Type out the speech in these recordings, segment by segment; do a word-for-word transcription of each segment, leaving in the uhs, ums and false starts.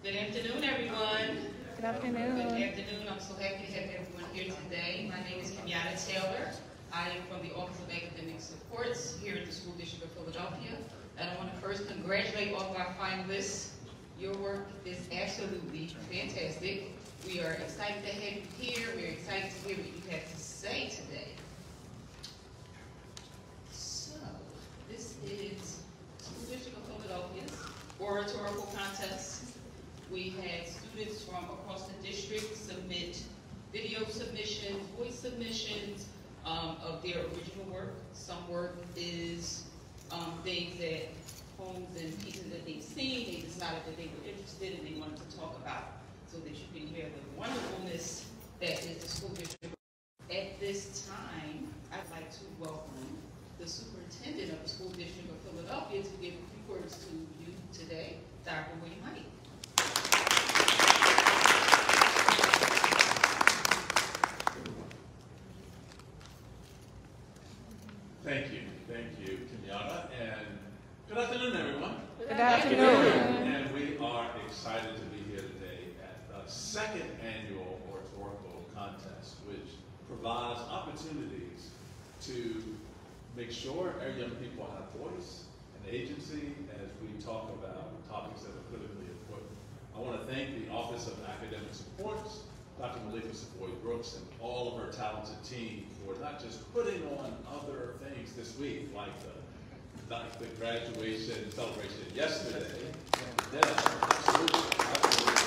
Good afternoon, everyone. Good afternoon. Good afternoon. I'm so happy to have everyone here today. My name is Kenyatta Taylor. I am from the Office of Academic Supports here at the School District of Philadelphia. And I want to first congratulate all of our finalists. Your work is absolutely fantastic. We are excited to have you here. We're excited to hear what you have to say today. So, this is School District of Philadelphia's Oratorical Contest. We had students from across the district submit video submissions, voice submissions um, of their original work. Some work is um, things that poems and pieces that they've seen, they decided that they were interested and they wanted to talk about, so that you can hear the wonderfulness that is the school district. At this time, I'd like to welcome the superintendent of the School District of Philadelphia to give a few words to you today, Doctor William Height. Thank you. Thank you, Kenyatta. And good afternoon, everyone. Good afternoon. And we are excited to be here today at the second annual Oratorical Contest, which provides opportunities to make sure our young people have voice and agency as we talk about topics that are critically important. I want to thank the Office of Academic Supports, Doctor Malika Savoy Brooks, and all of her talented team for not just putting on other things this week, like the, like the graduation celebration yesterday, yes, absolutely, absolutely.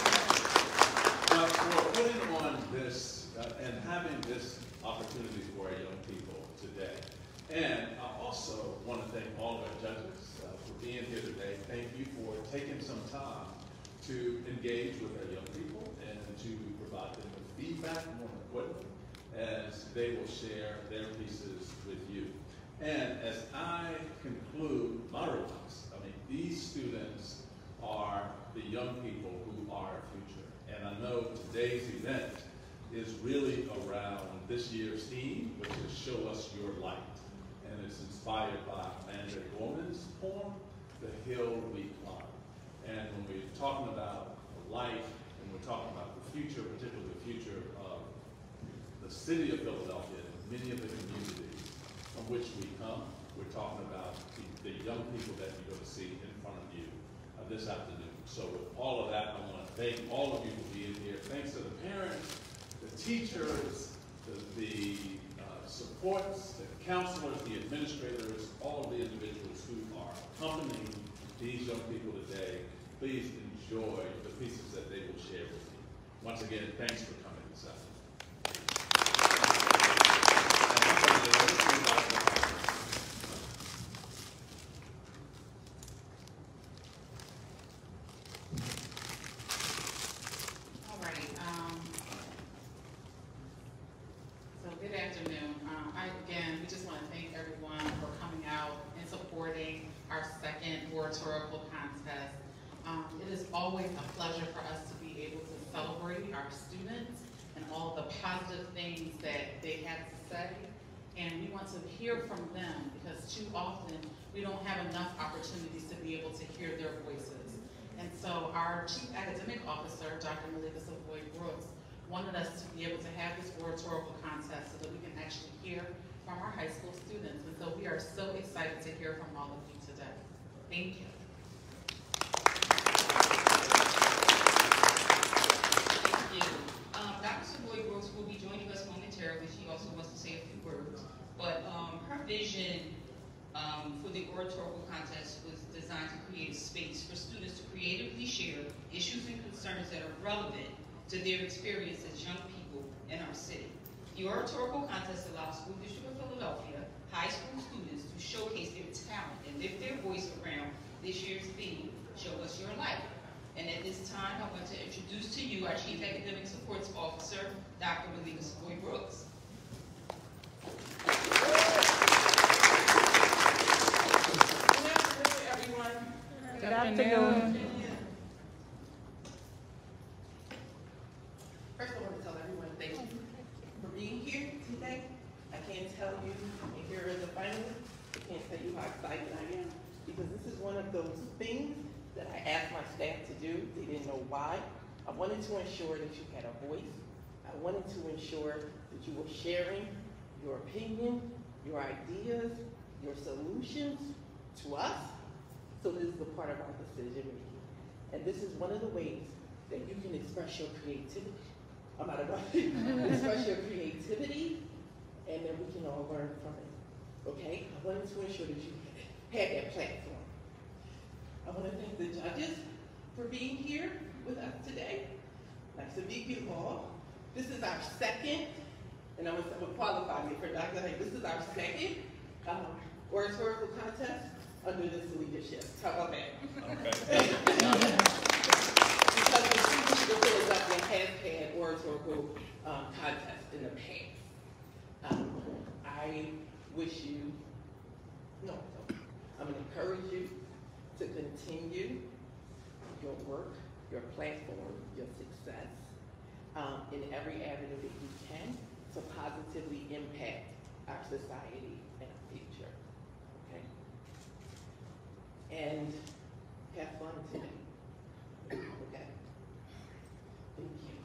but for putting on this uh, and having this opportunity for our young people today. And I also want to thank all of our judges uh, for being here today. Thank you for taking some time to engage with our young people and to provide them with feedback, more importantly, as they will share their pieces with you. And as I conclude my remarks, I mean, these students are the young people who are our future. And I know today's event is really around this year's theme, which is Show Us Your Light. And it's inspired by Amanda Gorman's poem, The Hill We Climb. And when we're talking about life, and we're talking about the future, particularly the future of the city of Philadelphia and many of the communities from which we come, we're talking about the, the young people that you're going to see in front of you uh, this afternoon. So with all of that, I want to thank all of you for being here. Thanks to the parents, the teachers, the, the uh, supports, the counselors, the administrators, all of the individuals who are accompanying these young people today. Please enjoy the pieces that they will share with you. Once again, thanks for coming this afternoon. All right. Um, so good afternoon. Um, I, again, we just want to thank everyone for coming out and supporting our second Oratorical Contest. Um, it is always a pleasure for us to be able to celebrate our students and all the positive things that they have to say. And we want to hear from them because too often we don't have enough opportunities to be able to hear their voices. And so our Chief Academic Officer, Doctor Malika Savoy Brooks, wanted us to be able to have this Oratorical Contest so that we can actually hear from our high school students. And so we are so excited to hear from all of you today. Thank you. Um, Doctor Savoy Brooks will be joining us momentarily. She also wants to say a few words. But um, her vision um, for the Oratorical Contest was designed to create a space for students to creatively share issues and concerns that are relevant to their experience as young people in our city. The Oratorical Contest allows School District of Philadelphia high school students to showcase their talent and lift their voice around this year's theme, Show Us Your Light. And at this time, I want to introduce to you our Chief Academic Supports Officer, Doctor Malika Savoy Brooks. Good afternoon, everyone. Good afternoon. First, I want to tell everyone thank you for being here today. I can't tell you, if you're the finalist, I can't tell you how excited I am, because this is one of those things that I asked my staff to do. They didn't know why. I wanted to ensure that you had a voice. I wanted to ensure that you were sharing your opinion, your ideas, your solutions to us. So this is a part of our decision making. And this is one of the ways that you can express your creativity. I'm not about to express your creativity, and then we can all learn from it. Okay? I wanted to ensure that you had that platform. I want to thank the judges for being here with us today. Nice to meet you all. This is our second, and I'm going to qualify me for Doctor Hay, this is our second um, oratorical contest under this leadership. How about that? Okay. Because the students of Philadelphia has had oratorical um, contests in the past. Um, I wish you, no, no, I'm going to encourage you to continue your work, your platform, your success um, in every avenue that you can to positively impact our society and our future. Okay? And have fun today. Okay? Thank you.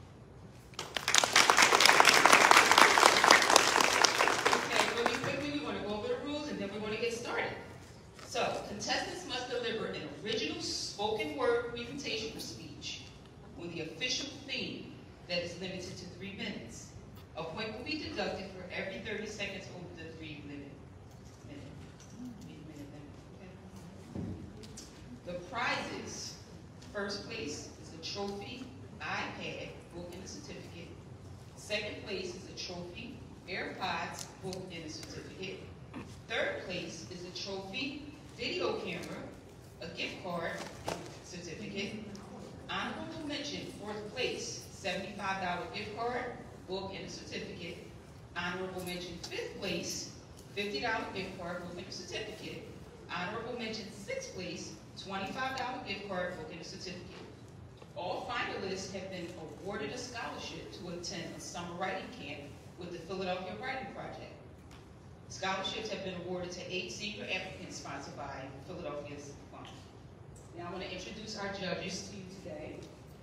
Okay, really quickly, we want to go over the rules and then we want to get started. So, contestants must deliver an original spoken word presentation or speech on the official theme that is limited to three minutes. A point will be deducted for every thirty seconds over the three minute minute. minute, minute okay. The prizes: first place is a trophy, iPad, book, and a certificate. Second place is a trophy, AirPods, book, and a certificate. Third place is a trophy, video camera, a gift card, and certificate. Honorable mention, fourth place, seventy-five dollar gift card, book, and a certificate. Honorable mention, fifth place, fifty dollar gift card, book, and a certificate. Honorable mention, sixth place, twenty-five dollar gift card, book, and a certificate. All finalists have been awarded a scholarship to attend a summer writing camp with the Philadelphia Writing Project. Scholarships have been awarded to eight senior applicants sponsored by Philadelphia's Fund. Now I want to introduce our judges to you today.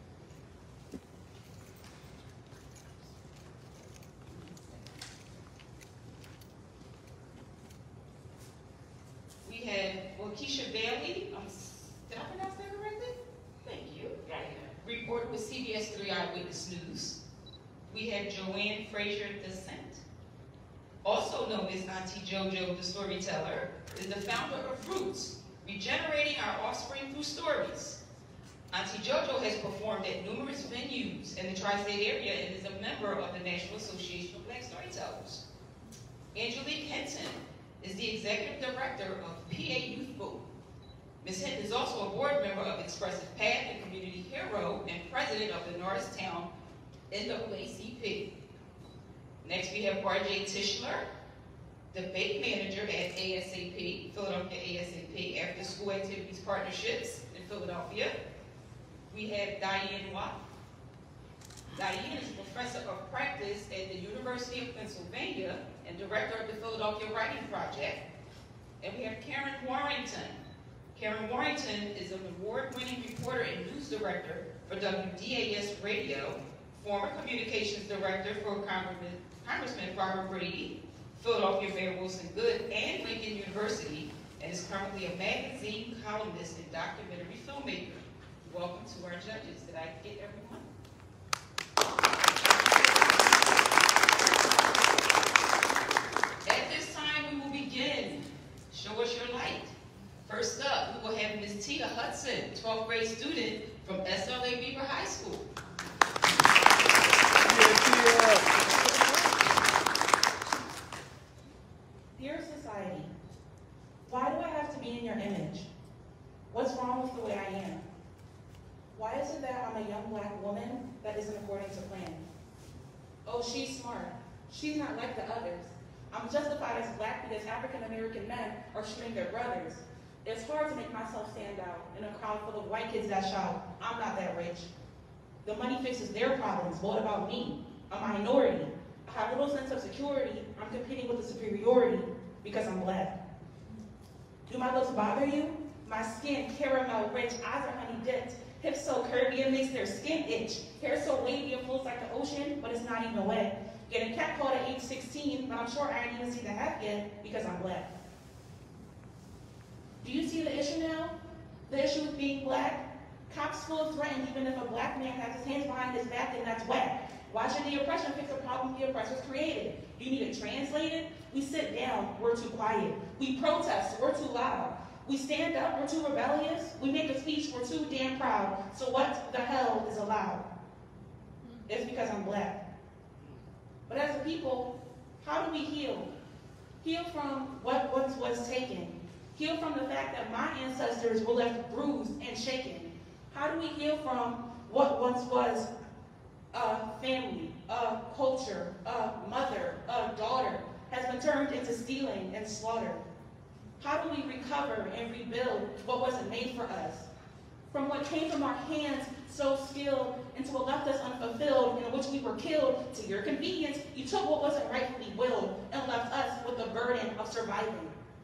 We have Waukesha Bailey. Um, did I pronounce that correctly? Thank you. Reporter with C B S three Eyewitness News. We have Joanne Frazier DeSent, also known as Auntie JoJo the Storyteller, is the founder of Roots, Regenerating Our Offspring Through Stories. Auntie JoJo has performed at numerous venues in the tri-state area and is a member of the National Association of Black Storytellers. Angelique Hinton is the executive director of P A Youth Vote. Miz Hinton is also a board member of Expressive Path and Community Hero and president of the Norristown N double A C P. Next, we have R J Tischler, debate manager at A S A P, Philadelphia A S A P, After School Activities Partnerships in Philadelphia. We have Diane Watt. Diane is a professor of practice at the University of Pennsylvania and director of the Philadelphia Writing Project. And we have Karen Warrington. Karen Warrington is an award-winning reporter and news director for W D A S Radio, former communications director for Congressman, Congressman Robert Brady, Philadelphia Mayor Wilson Good, and Lincoln University, and is currently a magazine columnist and documentary filmmaker. Welcome to our judges. Did I get everyone? At this time, we will begin. Show us your light. First up, we will have Miz Tia Hudson, twelfth grade student from S L A Beaver High School. Dear society, why do I have to be in your image? What's wrong with the way I am? Why is it that I'm a young black woman that isn't according to plan? Oh, she's smart. She's not like the others. I'm justified as black because African American men are shooting their brothers. It's hard to make myself stand out in a crowd full of white kids that shout, I'm not that rich. The money fixes their problems. What about me? A minority. I have little sense of security. I'm competing with a superiority because I'm black. Do my looks bother you? My skin caramel rich, eyes are honey dipped, hips so curvy it makes their skin itch. Hair so wavy it floats like the ocean, but it's not even wet. Getting catcalled at age sixteen, but I'm sure I ain't even seen the half yet because I'm black. Do you see the issue now? The issue with being black? Cops feel threatened even if a black man has his hands behind his back, and that's whack. Why should the oppression fix a problem the oppressors created? Do you need it translated? We sit down, we're too quiet. We protest, we're too loud. We stand up, we're too rebellious. We make a speech, we're too damn proud. So what the hell is allowed? It's because I'm black. But as a people, how do we heal? Heal from what once was taken. Heal from the fact that my ancestors were left bruised and shaken. How do we heal from what once was a family, a culture, a mother, a daughter, has been turned into stealing and slaughter? How do we recover and rebuild what wasn't made for us? From what came from our hands so skilled into what left us unfulfilled, in which we were killed, to your convenience, you took what wasn't rightfully willed and left us with the burden of surviving.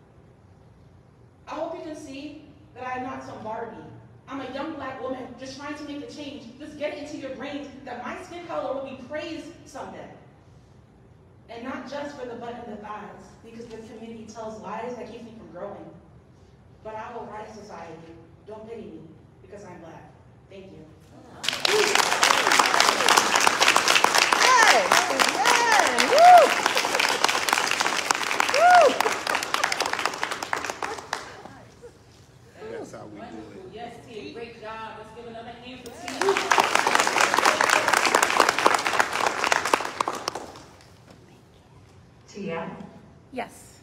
I hope you can see that I am not some Barbie. I'm a young black woman just trying to make a change. Just get it into your brains that my skin color will be praised someday. And not just for the butt and the thighs, because the community tells lies that keeps me from growing. But I will rise society. Don't pity me, because I'm black. Thank you. That's how we do it. Yes, Tia, great job. Let's give another hand for Tia. Tia, Yes.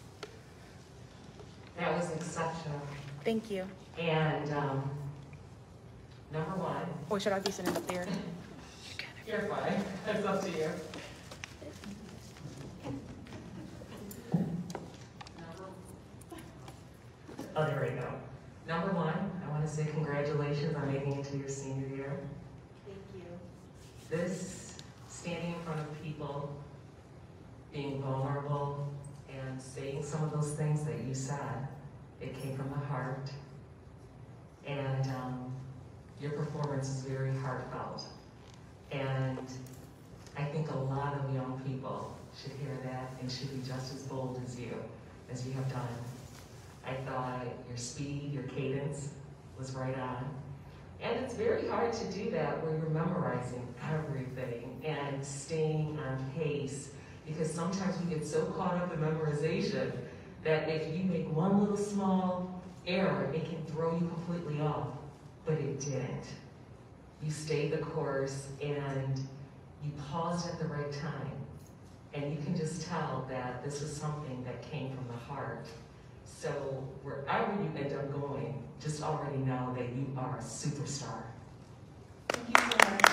that was exceptional. Thank you. And um, number one, Or should I be sitting up there? you're fine. It's up to you. Oh, there we go. Number one, I want to say congratulations on making it to your senior year. Thank you. This, standing in front of people, being vulnerable, and saying some of those things that you said, it came from the heart. And um, your performance is very heartfelt. And I think a lot of young people should hear that and should be just as bold as you, as you have done. I thought your speed, your cadence was right on. And it's very hard to do that where you're memorizing everything and staying on pace, because sometimes we get so caught up in memorization that if you make one little small error, it can throw you completely off. But it didn't. You stayed the course and you paused at the right time. And you can just tell that this is something that came from the heart. So wherever you end up going, just already know that you are a superstar. Thank you so much.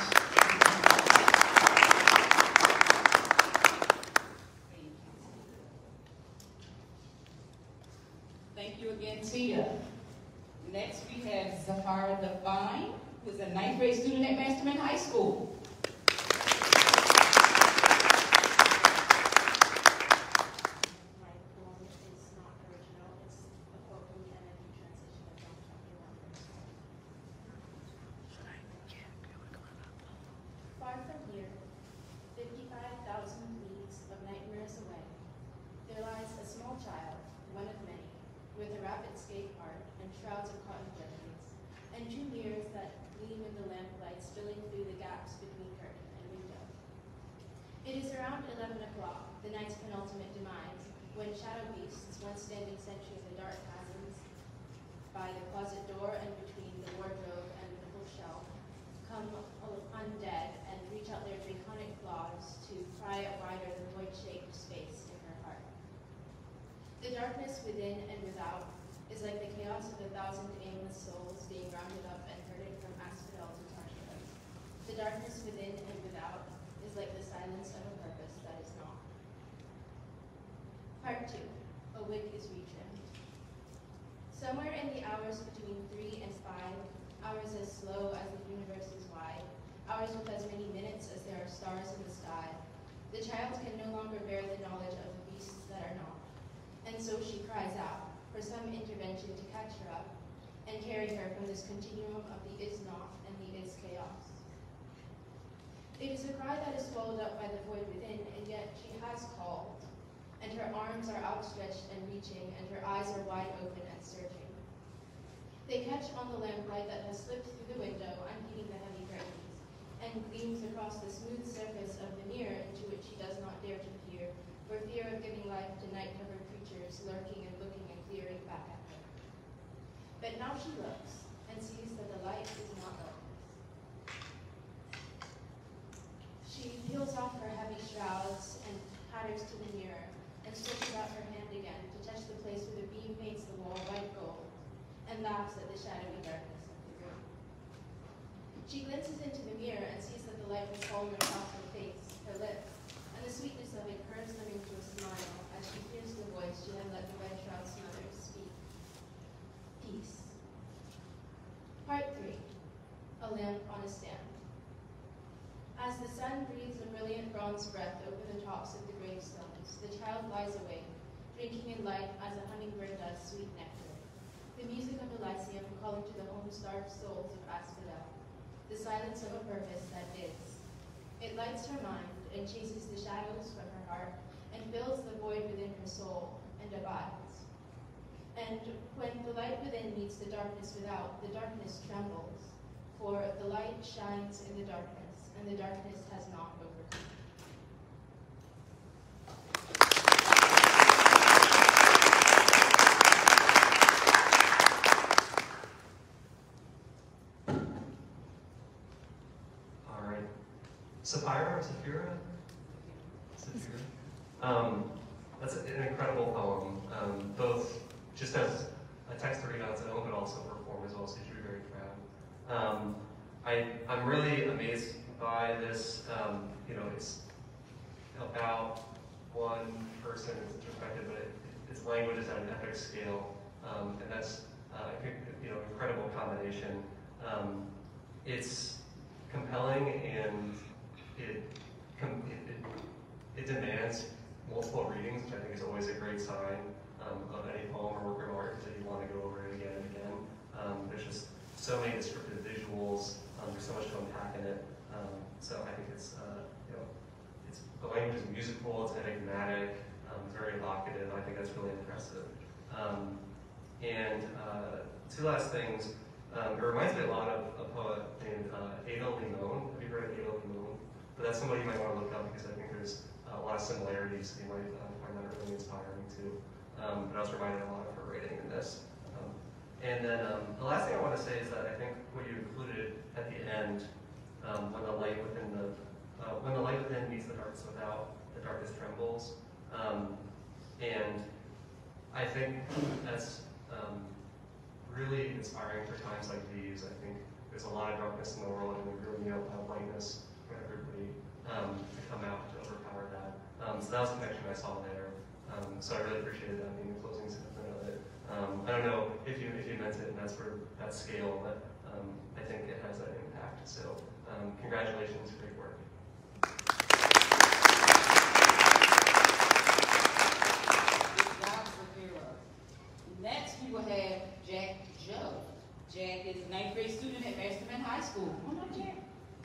Thank you again, Tia. Next, we have Zafara Devine, who is a ninth grade student at Masterman High School. My poem is not original. It's a quote from the energy transition of John Far from here, fifty-five thousand leagues of nightmares away, there lies a small child, one of many, with a rapid skate park and shrouds of cotton jetties, and two mirrors that gleam in the lamplight spilling through the gaps between curtain and window. It is around eleven o'clock, the night's penultimate demise, when shadow beasts, once standing sentry in the dark chasms by the closet door and between the wardrobe and the bookshelf, come undead and reach out their draconic claws to pry at wider the void-shaped space in her heart. The darkness within and without is like the chaos of a thousand aimless souls being rounded up and herded from asphodel to tartarus. The darkness within and without is like the silence of a purpose that is not. Part two, a wig is retrimmed. Somewhere in the hours between three and five, hours as slow as the universe is wide, hours with as many minutes as there are stars in the sky, the child can no longer bear the knowledge of the beasts that are not. And so she cries out for some intervention to catch her up, and carry her from this continuum of the is not and the is chaos. It is a cry that is swallowed up by the void within, and yet she has called, and her arms are outstretched and reaching, and her eyes are wide open and searching. They catch on the lamplight that has slipped through the window, unheeding the heavy curtains, and gleams across the smooth surface of the mirror into which she does not dare to peer, for fear of giving life to night-covered creatures lurking and looking and leering back at her. But now she looks, and sees that the light is not darkness. She peels off her heavy shrouds and patters to the mirror, and stretches out her hand again to touch the place where the beam paints the wall white gold, and laughs at the shadowy darkness of the room. She glances into the mirror and sees that the light has fallen across her face, her lips, and the sweetness of it curves them into a smile as she hears the voice she had let the red shroud's mother speak. Peace. Part three. A lamp on a stand. As the sun breathes a brilliant bronze breath over the tops of the gravestones, the child lies awake, drinking in light as a hummingbird does sweet nectar. The music of Elysium calling to the home-starved souls of Asphodel, the silence of a purpose that is. It lights her mind and chases the shadows from her heart and fills the void within her soul and abides. And when the light within meets the darkness without, the darkness trembles, for the light shines in the darkness, and the darkness has not overcome. Sapphira or Sapphira? Sapphira. Um, that's an incredible poem, um, both just as a text to read on its own, but also perform as well, so you should be very proud. Um, I, I'm really amazed by this. Um, you know, it's about one person, it's perspective, but it, its language is at an epic scale, um, and that's uh, you know, incredible combination. Um, it's compelling and It, it, it, it demands multiple readings, which I think is always a great sign um, of any poem or work of art, that you want to go over it again and again. Um, there's just so many descriptive visuals, um, there's so much to unpack in it. Um, so I think it's, uh, you know, it's, the language is musical, it's enigmatic, um, it's very evocative. I think that's really impressive. Um, and uh, two last things. Um, it reminds me a lot of a poet named uh, Ada Limon. Have you heard of Ada Limon? But that's somebody you might want to look up because I think there's uh, a lot of similarities. You might uh, find that really inspiring too. Um, but I was reminded a lot of her writing in this. Um, and then um, the last thing I want to say is that I think what you included at the end, um, when the light within the uh, when the light within meets the darkness without, the darkness trembles. Um, and I think that's um, really inspiring for times like these. I think there's a lot of darkness in the world, and we really need a lot of lightness for everybody um, to come out to overpower that. Um, so that was the connection I saw there. Um, so I really appreciated that being the closing sentiment of it. Um, I don't know if you if you meant it, and that's for that scale, but um, I think it has that impact. So um, congratulations, great work. Good job, Sapphira. Next, we will have Jack Joe. Jack is a ninth grade student at Masterman High School. Come on up, Jack.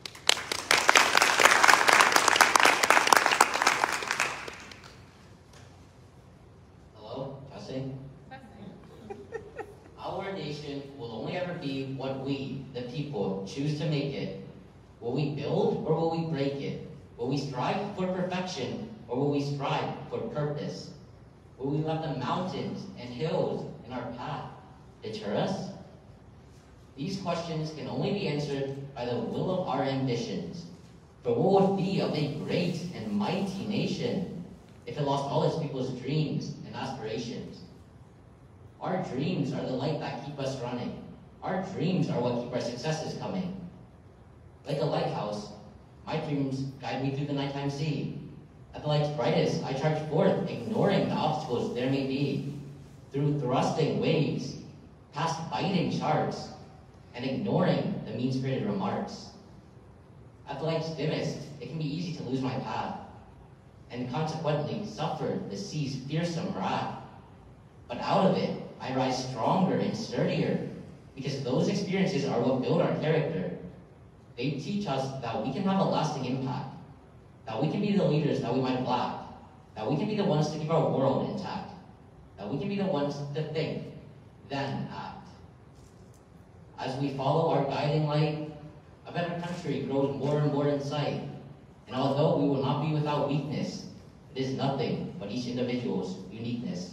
Our nation will only ever be what we, the people, choose to make it. Will we build or will we break it? Will we strive for perfection or will we strive for purpose? Will we let the mountains and hills in our path deter us? These questions can only be answered by the will of our ambitions. For what would be of a great and mighty nation if it lost all its people's dreams and aspirations? Our dreams are the light that keep us running. Our dreams are what keep our successes coming. Like a lighthouse, my dreams guide me through the nighttime sea. At the light's brightest, I charge forth, ignoring the obstacles there may be. Through thrusting waves, past biting sharks, and ignoring the mean-spirited remarks. At the light's dimmest, it can be easy to lose my path, and consequently suffer the sea's fearsome wrath. But out of it, I rise stronger and sturdier, because those experiences are what build our character. They teach us that we can have a lasting impact, that we can be the leaders that we might have lacked, that we can be the ones to keep our world intact, that we can be the ones to think, then act. As we follow our guiding light, a better country grows more and more in sight. And although we will not be without weakness, it is nothing but each individual's uniqueness.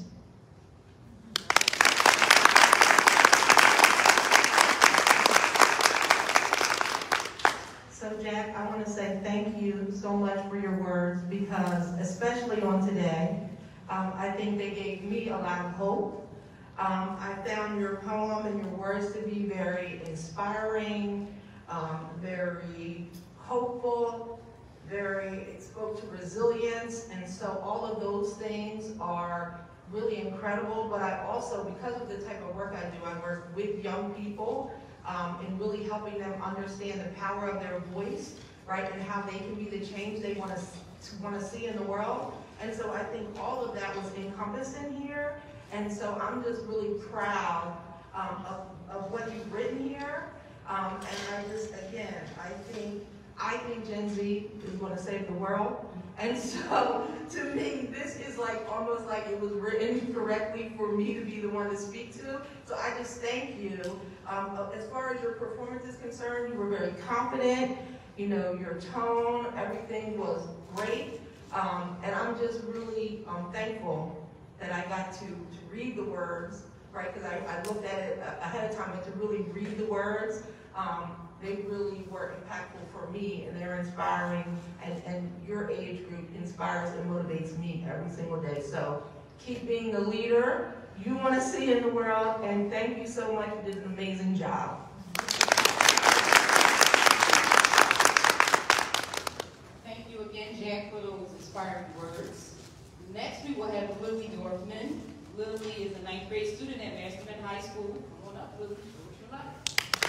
So Jack, I want to say thank you so much for your words, because especially on today, um, I think they gave me a lot of hope. Um, I found your poem and your words to be very inspiring, um, very hopeful, very, it spoke to resilience, and so all of those things are really incredible. But I also, because of the type of work I do, I work with young people um, and really helping them understand the power of their voice, right, and how they can be the change they want to want to see in the world. And so I think all of that was encompassed in here. And so I'm just really proud um, of, of what you've written here. Um, and I just, again, I think, I think Gen Z is going to save the world. And so to me, this is like almost like it was written correctly for me to be the one to speak to. So I just thank you. Um, as far as your performance is concerned, you were very confident. You know, your tone, everything was great. Um, and I'm just really um, thankful that I got to, to read the words, right? Because I, I looked at it ahead of time, and to really read the words, um, they really were impactful for me, and they're inspiring, and, and your age group inspires and motivates me every single day. So keep being the leader you want to see in the world, and thank you so much. You did an amazing job. Thank you again, Jack, for those inspiring words. Next, we will have Lily Dorfman. Lily is a ninth grade student at Masterman High School. Come on up, Lily. Show us your life.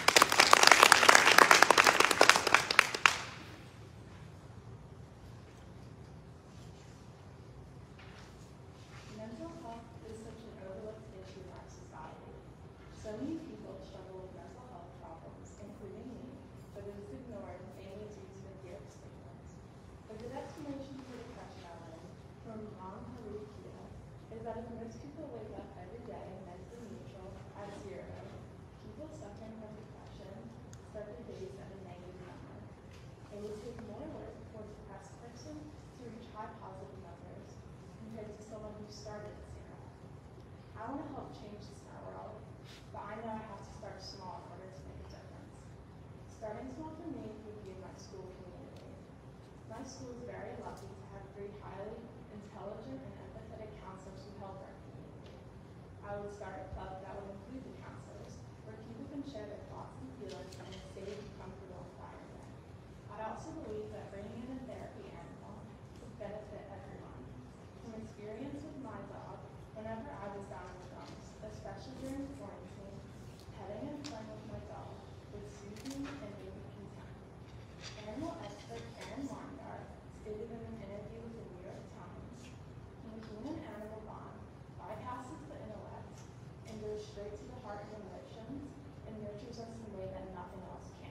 Mental health is such an overlooked issue in our society. So many people struggle with mental health problems, including me, but it is ignored mainly due to the fear of stigmas. A good explanation for depression I learned from Mom Harukia is that if most people wake up every day mentally neutral at zero, people suffering from depression start their days at a negative number. It would take more work for a depressed person to reach high positive numbers compared to someone who started at zero. I want to help change this in our world, but I know I have to start small in order to make a difference. Starting small for me would be in my school community. My school is very lucky to have three highly intelligent and empathetic counselors who help our community. I would start a club that would include the counselors, where people can share their thoughts and feelings in a safe, comfortable environment. I also believe that bringing in a therapy animal would benefit everyone. From experience with my dog, whenever I was down in the dumps, especially during quarantine, petting and playing with my dog would soothe me and make me content. Animal expert Karen Marngard stated in an interview with the New York Times, when human animal bond bypasses the intellect and goes straight to the heart and emotions and nurtures us in a way that nothing else can.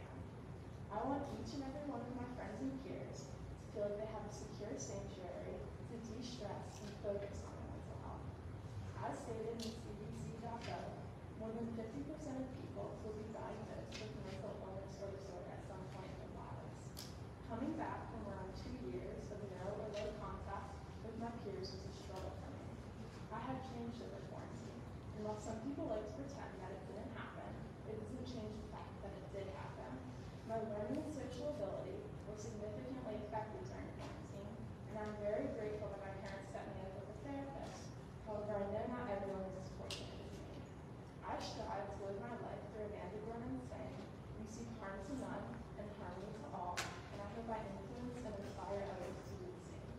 I want each and every one of my friends and peers to feel like they have a secure sanctuary to de-stress and focus on their mental health. As stated in C D C dot gov, more than fifty percent of people will be diagnosed with mental illness or disorder at some point in their lives. Coming back from around two years of no or low contact with my peers was a struggle for me. I have changed over quarantine, and while some people like to pretend that it didn't happen, it doesn't change the fact that it did happen. My learning and social ability were significantly affected during quarantine, and I'm very grateful that my parents set me up with a therapist. However, I know not everyone is as fortunate as me. I strive to live my life through Amanda Gorman's saying, receive harm to none and harmony to all, and I hope I influence and inspire others to do the same.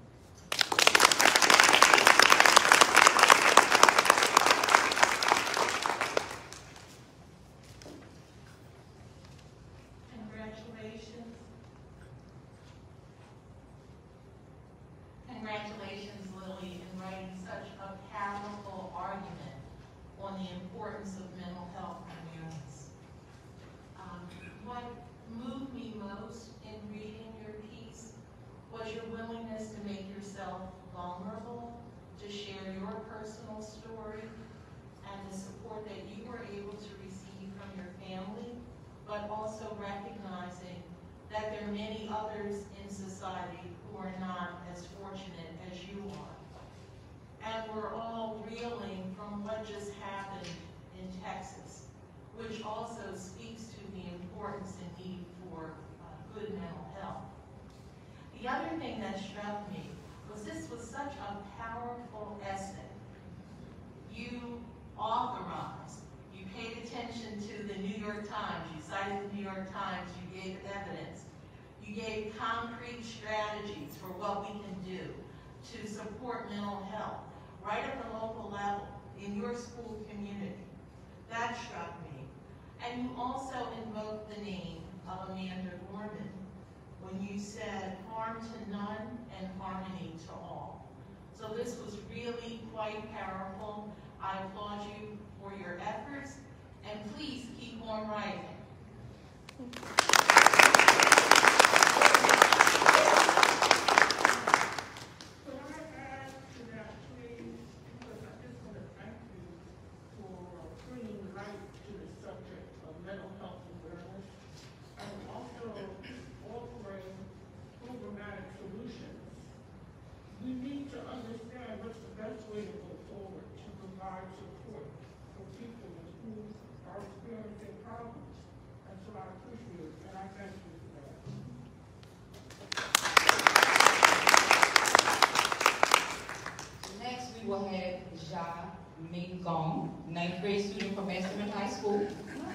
Congratulations. Congratulations, Lily, in writing such a powerful argument on the importance of mental health awareness. recognizing that there are many others in society who are not as fortunate as you are. And we're all reeling from what just happened in Texas, which also speaks to the importance and need for uh, good mental health. The other thing that struck me was this was such a powerful essay. You authorized, you paid attention to the New York Times, you cited the New York Times, you gave evidence, you gave concrete strategies for what we can do to support mental health right at the local level in your school community. That struck me. And you also invoked the name of Amanda Gorman when you said harm to none and harmony to all. So this was really quite powerful. I applaud you for your efforts, and please keep on writing. We need to understand what's the best way to go forward to provide support for people who are experiencing problems. And so I appreciate it, and I thank you for that. Next, we will have Ja Ming Gong, ninth grade student from Masterman High School.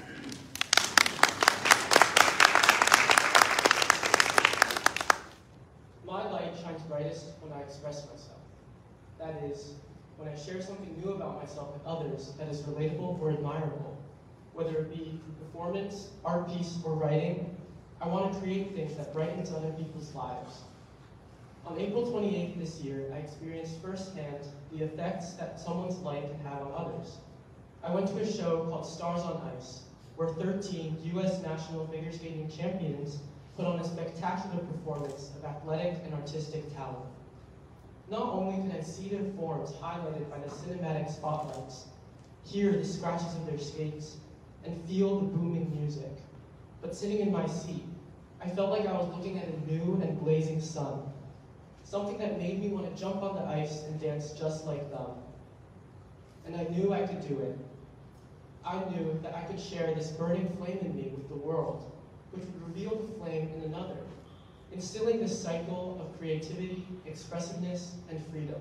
My light shines brightest when I express myself. That is, when I share something new about myself with others that is relatable or admirable. Whether it be through performance, art piece, or writing, I want to create things that brightens other people's lives. On April twenty-eighth this year, I experienced firsthand the effects that someone's light can have on others. I went to a show called Stars on Ice, where thirteen U S national figure skating champions put on a spectacular performance of athletic and artistic talent. Not only could I see their forms highlighted by the cinematic spotlights, hear the scratches of their skates, and feel the booming music, but sitting in my seat, I felt like I was looking at a new and blazing sun, something that made me want to jump on the ice and dance just like them. And I knew I could do it. I knew that I could share this burning flame in me with the world, which would reveal the flame in another, instilling this cycle of creativity, expressiveness, and freedom.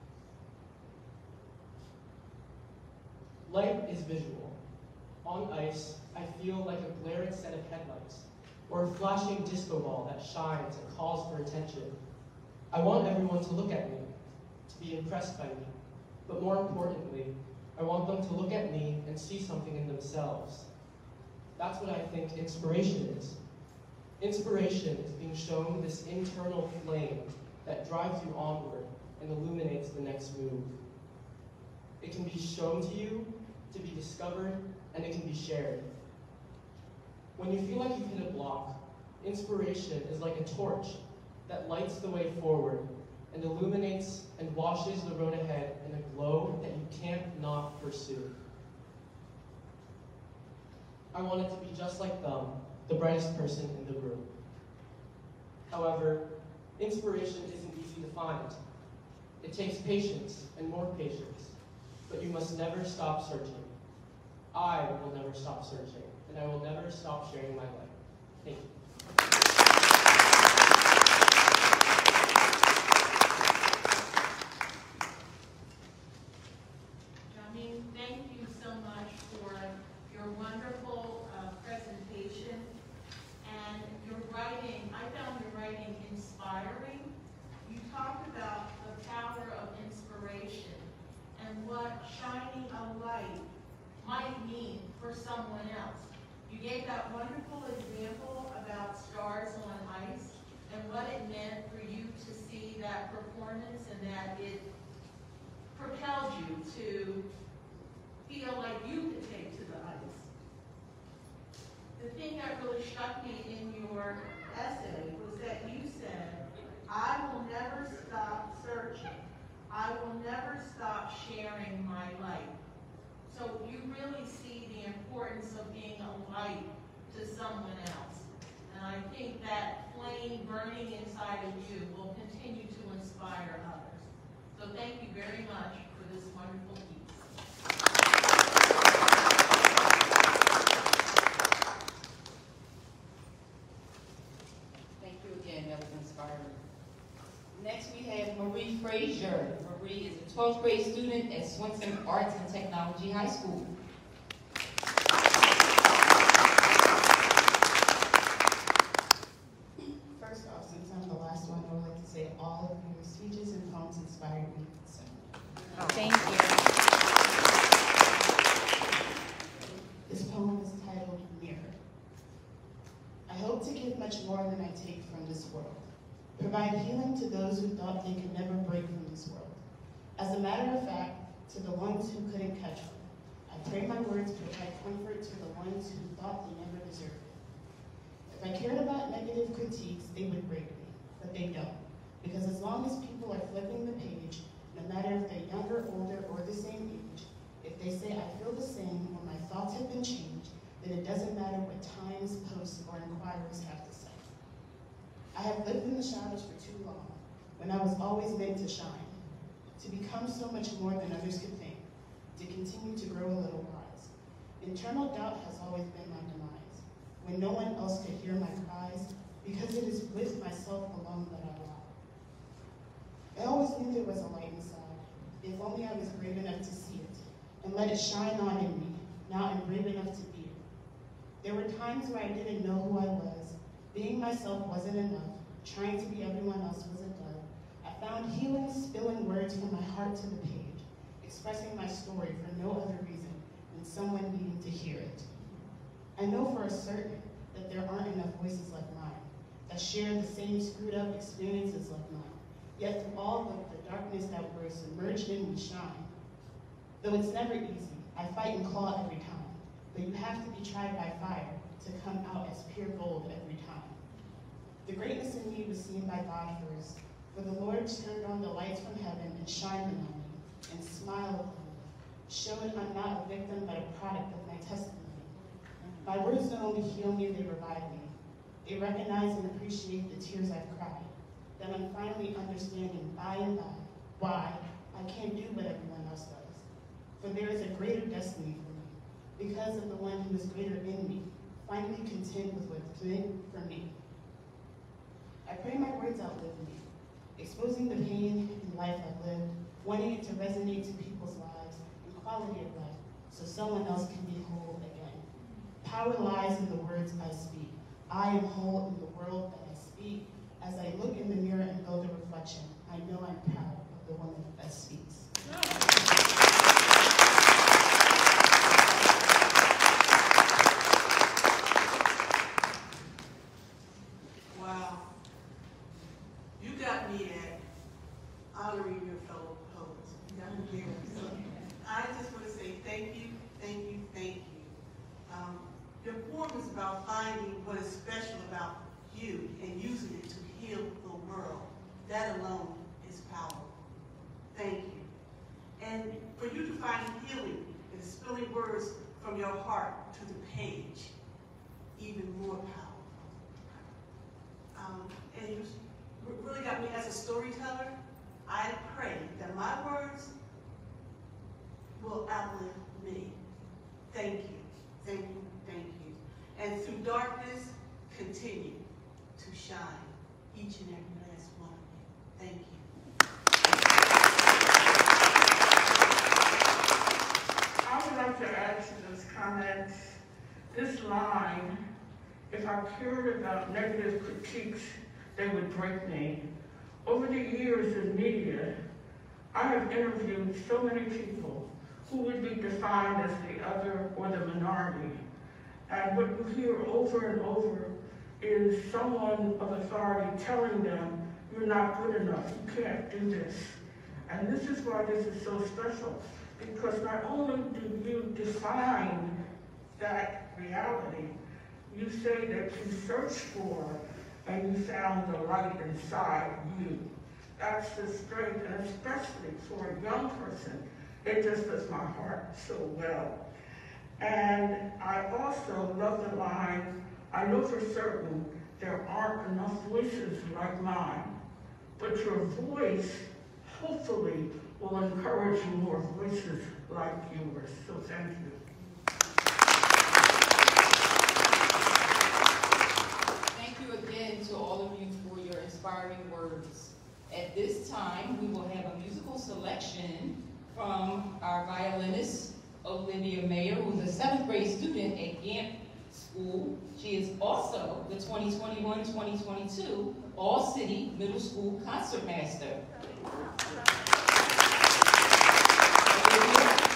Light is visual. On ice, I feel like a glaring set of headlights, or a flashing disco ball that shines and calls for attention. I want everyone to look at me, to be impressed by me, but more importantly, I want them to look at me and see something in themselves. That's what I think inspiration is. Inspiration is being shown this internal flame that drives you onward and illuminates the next move. It can be shown to you, to be discovered, and it can be shared. When you feel like you've hit a block, inspiration is like a torch that lights the way forward and illuminates and washes the road ahead in a glow that you can't not pursue. I wanted to be just like them, the brightest person in the room. However, inspiration isn't easy to find. It takes patience and more patience, but you must never stop searching. I will never stop searching, and I will never stop sharing my light. Thank you. Jameen, thank you so much for your wonderful uh, presentation and your writing. I found your writing inspiring. You talked about the power of inspiration and what shining a light might mean for someone else. You gave that wonderful example about Stars on Ice and what it meant for you to see that performance and that it propelled you to feel like you could take to the ice. The thing that really struck me in your essay was that you said, I will never stop searching. I will never stop sharing my light. So you really see the importance of being a light to someone else. And I think that flame burning inside of you will continue to inspire others. So thank you very much for this wonderful piece. Thank you again, that was inspiring. Next we have Marie Frazier. Marie is a twelfth grade student at Swenson Arts and Technology High School. First off, since I'm the last one, I would like to say all of your speeches and poems inspired me. So. Oh, thank you. This poem is titled Mirror. I hope to give much more than I take from this world. Provide healing to those who thought they could never break from this world. As a matter of fact, to the ones who couldn't catch me, I pray my words provide comfort to the ones who thought they never deserved it. If I cared about negative critiques, they would break me, but they don't. Because as long as people are flipping the page, no matter if they're younger, older, or the same age, if they say I feel the same or my thoughts have been changed, then it doesn't matter what Times, posts, or inquirers have to say. I have lived in the shadows for too long, when I was always meant to shine, to become so much more than others could think, to continue to grow a little wise. Internal doubt has always been my demise, when no one else could hear my cries, because it is with myself alone that I lie. I always knew there was a light inside, if only I was brave enough to see it, and let it shine on in me, now I'm brave enough to be it. There were times where I didn't know who I was. Being myself wasn't enough. Trying to be everyone else wasn't done. I found healing spilling words from my heart to the page, expressing my story for no other reason than someone needing to hear it. I know for a certain that there aren't enough voices like mine that share the same screwed up experiences like mine. Yet through all of the darkness that we're submerged in, we shine. Though it's never easy, I fight and claw every time, but you have to be tried by fire to come out as pure gold every time. The greatness in me was seen by God first, for the Lord turned on the lights from heaven and shined them on me, and smiled upon me, showing I'm not a victim but a product of my testimony. My words don't only heal me, they revive me. They recognize and appreciate the tears I've cried, that I'm finally understanding by and by why I can't do what everyone else does. For there is a greater destiny for me, because of the one who is greater in me, finally content with what's meant for me. I pray my words outlive me, exposing the pain in life I've lived, wanting it to resonate to people's lives and quality of life, so someone else can be whole again. Power lies in the words I speak. I am whole in the world that I speak. As I look in the mirror and build a reflection, I know I'm proud of the woman that speaks. Wow. You got me at honoring your fellow poets. You got me there. So I just want to say thank you, thank you, thank you. Um, your poem is about finding what is special about you and using it to heal the world. That alone is power. Thank you. And for you to find healing in spilling words from your heart to the page, even more powerful. Um, and you really got me as a storyteller. I pray that my words will outlive me. Thank you, thank you, thank you. And through darkness, continue to shine, each and every last one of you. Thank you. I would like to add to those comments, this line, if I cared about negative critiques, they would break me. Over the years in media, I have interviewed so many people who would be defined as the other or the minority. And what you hear over and over is someone of authority telling them, you're not good enough, you can't do this. And this is why this is so special, because not only do you define that reality, you say that you searched for and you found the light inside you. That's the strength, and especially for a young person, it just does my heart so well. And I also love the line, I know for certain there aren't enough voices like mine, but your voice hopefully will encourage more voices like yours. So thank you. Thank you again to all of you for your inspiring words. At this time, we will have a musical selection from our violinist, Olivia Mayer, who's a seventh grade student at Gant School. She is also the twenty twenty-one twenty twenty-two All-City Middle School Concertmaster. Olivia.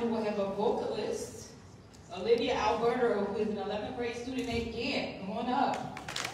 honor will have a vocalist, Olivia Alberto, who is an eleventh grade student named Ann. Come on up.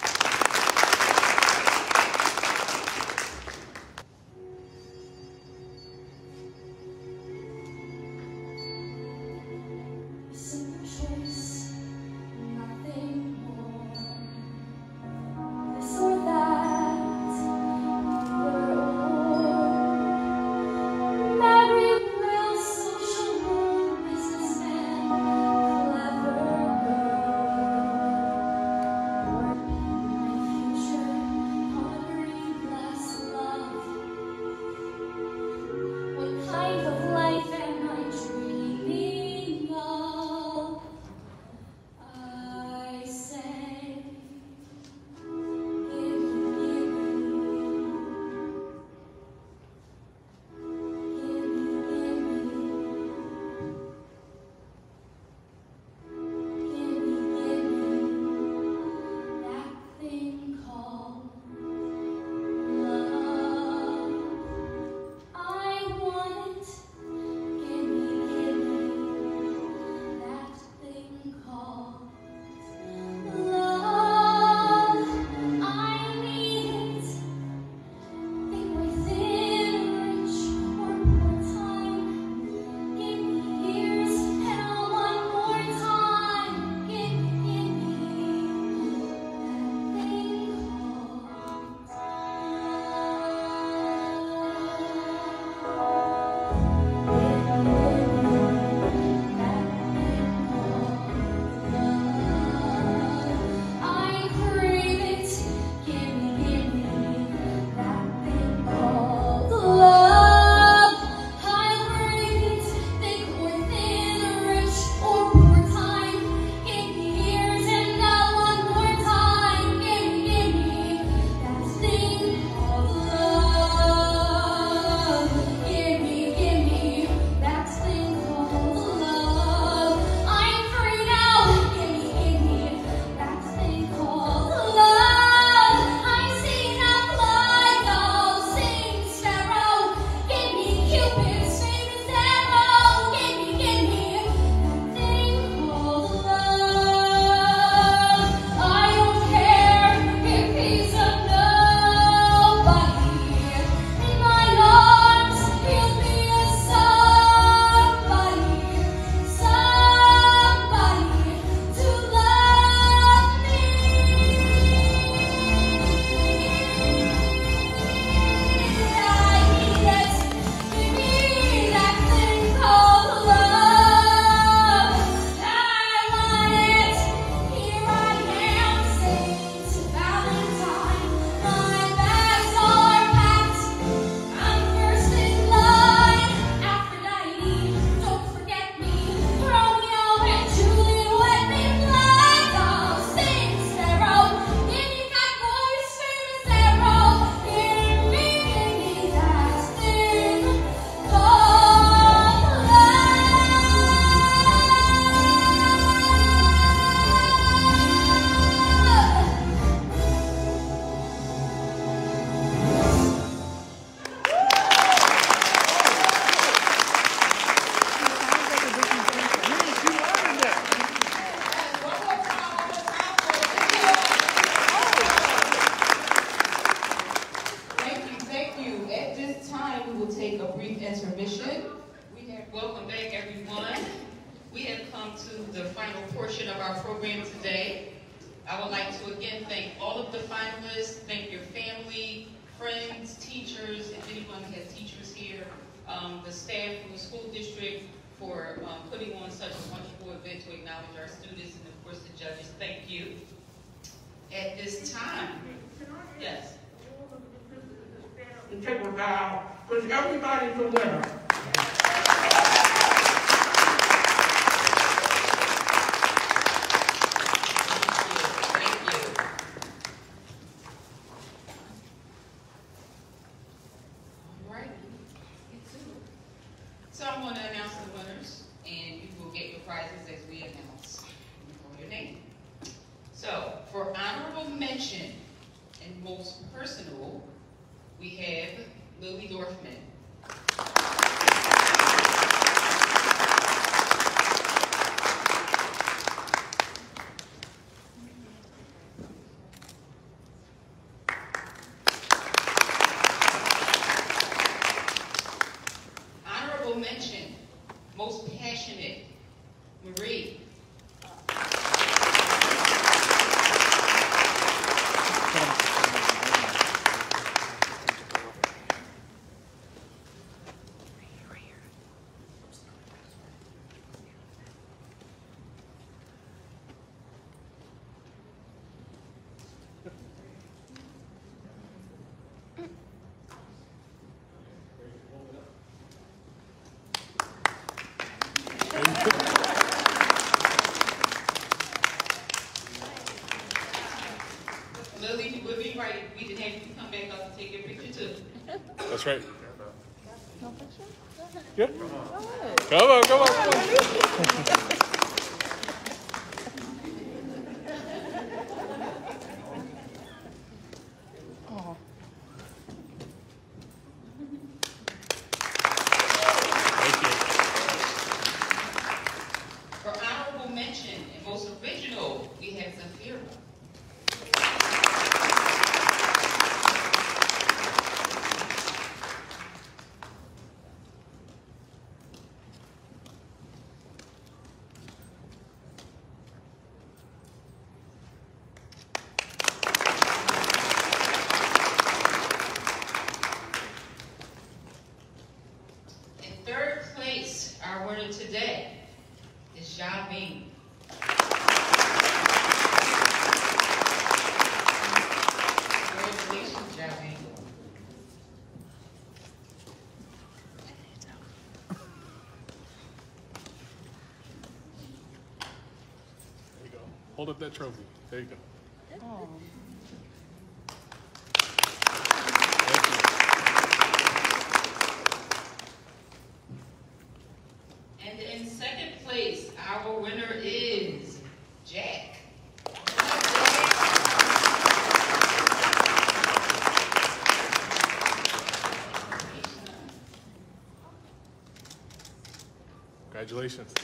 Take a bow, because everybody's a winner. So I'm going to announce the winners, and you will get your prizes as we announce. Call your name. So for honorable mention and most personal, we have Lily Dorfman. honorable mention, most passionate, Marie. Lily, would be right. We didn't have you come back up and take your picture too. That's right. No picture? Yeah. Go Come on, come on, come on. Oh. For honorable mention and most original, we have Zafira. In third place, our winner today is Javine. Congratulations, Javine. There you go. Hold up that trophy. There you go. Oh. And in second place, our winner is Jack. Congratulations.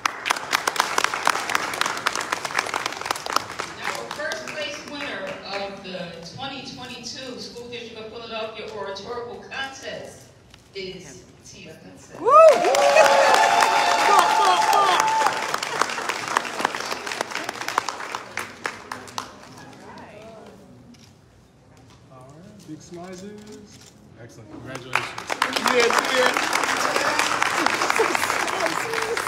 Now, our first place winner of the twenty twenty-two School District of Philadelphia Oratorical Contest is Tia Hudson. All right. Big smiles. Excellent. Congratulations. Yeah, yeah.